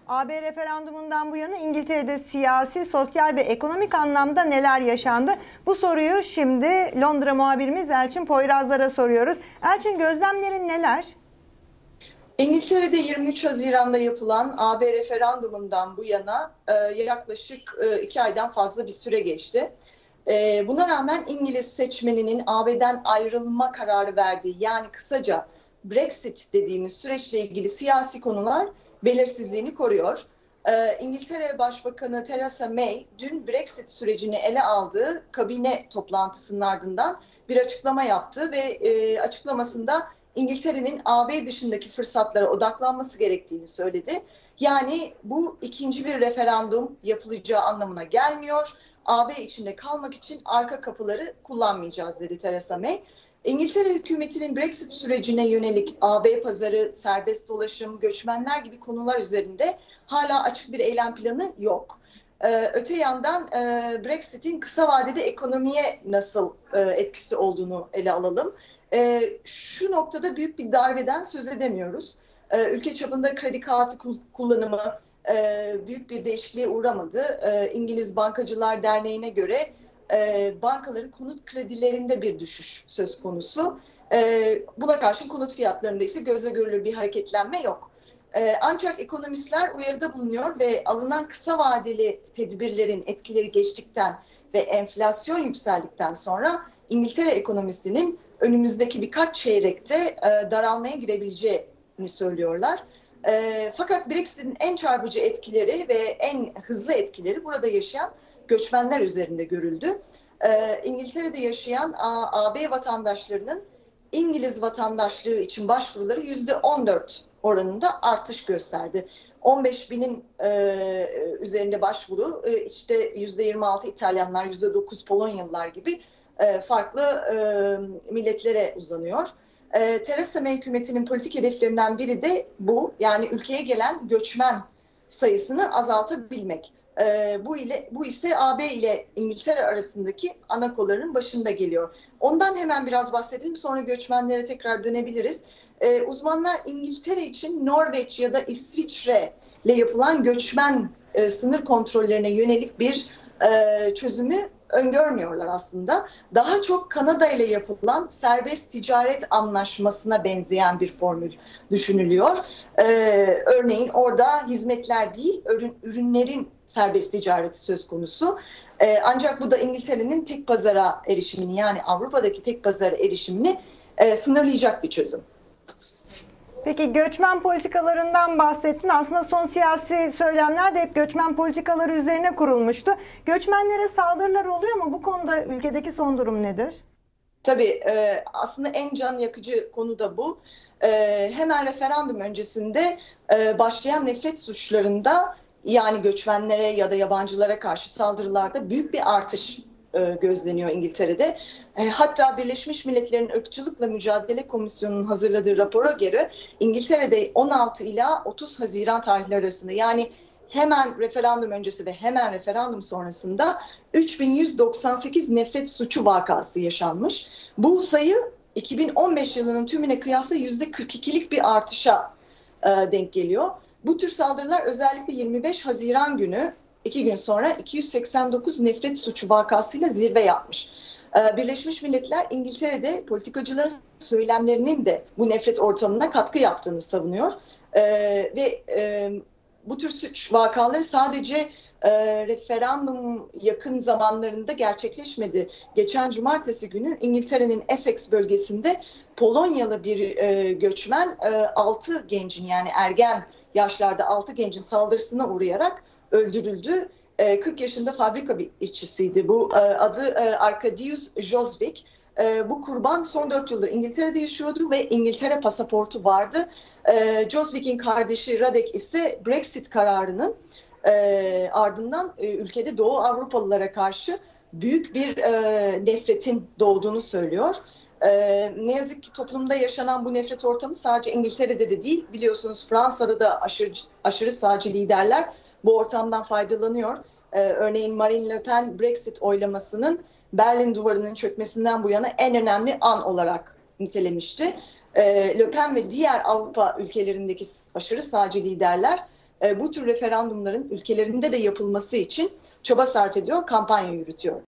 AB referandumundan bu yana İngiltere'de siyasi, sosyal ve ekonomik anlamda neler yaşandı? Bu soruyu şimdi Londra muhabirimiz Elçin Poyrazlar'a soruyoruz. Elçin, gözlemlerin neler? İngiltere'de 23 Haziran'da yapılan AB referandumundan bu yana yaklaşık 2 aydan fazla bir süre geçti. Buna rağmen İngiliz seçmeninin AB'den ayrılma kararı verdiği, yani kısaca Brexit dediğimiz süreçle ilgili siyasi konular belirsizliğini koruyor. İngiltere Başbakanı Theresa May dün Brexit sürecini ele aldığı kabine toplantısının ardından bir açıklama yaptı ve açıklamasında İngiltere'nin AB dışındaki fırsatlara odaklanması gerektiğini söyledi. Yani bu ikinci bir referandum yapılacağı anlamına gelmiyor. AB içinde kalmak için arka kapıları kullanmayacağız dedi Theresa May. İngiltere hükümetinin Brexit sürecine yönelik AB pazarı, serbest dolaşım, göçmenler gibi konular üzerinde hala açık bir eylem planı yok. Öte yandan Brexit'in kısa vadede ekonomiye nasıl etkisi olduğunu ele alalım. Şu noktada büyük bir darbeden söz edemiyoruz. Ülke çapında kredi kartı kullanımı büyük bir değişikliğe uğramadı. İngiliz Bankacılar Derneği'ne göre bankaların konut kredilerinde bir düşüş söz konusu. Buna karşın konut fiyatlarında ise gözle görülür bir hareketlenme yok. Ancak ekonomistler uyarıda bulunuyor ve alınan kısa vadeli tedbirlerin etkileri geçtikten ve enflasyon yükseldikten sonra İngiltere ekonomisinin önümüzdeki birkaç çeyrekte daralmaya girebileceğini söylüyorlar. Fakat Brexit'in en çarpıcı etkileri ve en hızlı etkileri burada yaşayan göçmenler üzerinde görüldü. İngiltere'de yaşayan AB vatandaşlarının İngiliz vatandaşlığı için başvuruları %14 oranında artış gösterdi. 15 binin üzerinde başvuru, işte %26 İtalyanlar, %9 Polonyalılar gibi farklı milletlere uzanıyor. Theresa May hükümetinin politik hedeflerinden biri de bu. Yani ülkeye gelen göçmen sayısını azaltabilmek. Bu ise AB ile İngiltere arasındaki ana kolların başında geliyor. Ondan hemen biraz bahsedelim, sonra göçmenlere tekrar dönebiliriz. Uzmanlar İngiltere için Norveç ya da İsviçre ile yapılan göçmen sınır kontrollerine yönelik bir çözümü öngörmüyorlar aslında. Daha çok Kanada ile yapılan serbest ticaret anlaşmasına benzeyen bir formül düşünülüyor. Örneğin orada hizmetler değil, ürünlerin serbest ticareti söz konusu. Ancak bu da İngiltere'nin tek pazara erişimini, yani Avrupa'daki tek pazara erişimini sınırlayacak bir çözüm. Peki göçmen politikalarından bahsettin. Aslında son siyasi söylemler de hep göçmen politikaları üzerine kurulmuştu. Göçmenlere saldırılar oluyor mu? Bu konuda ülkedeki son durum nedir? Tabii aslında en can yakıcı konu da bu. Hemen referandum öncesinde başlayan nefret suçlarında, yani göçmenlere ya da yabancılara karşı saldırılarda büyük bir artış gözleniyor İngiltere'de. Hatta Birleşmiş Milletler'in Irkçılıkla Mücadele Komisyonu'nun hazırladığı rapora göre İngiltere'de 16 ila 30 Haziran tarihleri arasında, yani hemen referandum öncesi ve hemen referandum sonrasında 3198 nefret suçu vakası yaşanmış. Bu sayı 2015 yılının tümüne kıyasla %42'lik bir artışa denk geliyor. Bu tür saldırılar özellikle 25 Haziran günü, 2 gün sonra 289 nefret suçu vakasıyla zirve yapmış. Birleşmiş Milletler İngiltere'de politikacıların söylemlerinin de bu nefret ortamına katkı yaptığını savunuyor. Bu tür suç vakaları sadece referandum yakın zamanlarında gerçekleşmedi. Geçen cumartesi günü İngiltere'nin Essex bölgesinde Polonyalı bir göçmen 6 gencin, yani ergen yaşlarda 6 gencin saldırısına uğrayarak öldürüldü. 40 yaşında fabrika bir işçisiydi. Bu adı Arkadiusz Jozwik. Bu kurban son 4 yıldır İngiltere'de yaşıyordu ve İngiltere pasaportu vardı. Jozwik'in kardeşi Radek ise Brexit kararının ardından ülkede Doğu Avrupalılara karşı büyük bir nefretin doğduğunu söylüyor. Ne yazık ki toplumda yaşanan bu nefret ortamı sadece İngiltere'de de değil, biliyorsunuz Fransa'da da aşırı sağcı liderler bu ortamdan faydalanıyor. Örneğin Marine Le Pen Brexit oylamasının Berlin Duvarı'nın çökmesinden bu yana en önemli an olarak nitelemişti. Le Pen ve diğer Avrupa ülkelerindeki aşırı sağcı liderler bu tür referandumların ülkelerinde de yapılması için çaba sarf ediyor, kampanya yürütüyor.